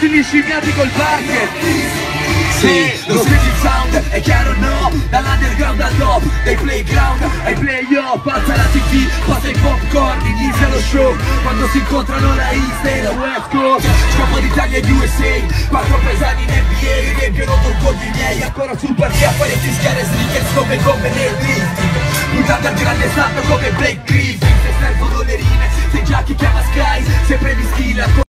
tutti gli scimmiati col bucket. Sì, lo senti il sound, è chiaro no? Dall'underground al top, dai playground ai playoff. Passa la TV, passa i popcorn, inizia lo show. Quando si incontrano la East e la West Coast. Scopo d'Italia e USA, 4 paesani in NBA, riempiono d'orgoglio i miei. Ancora sul parquet a fare fischiare sneakers come nel drifting. Puntando al grande salto come Blake Griffin. Se servono le rime, sei già chi chiama Sky, sempre di skill.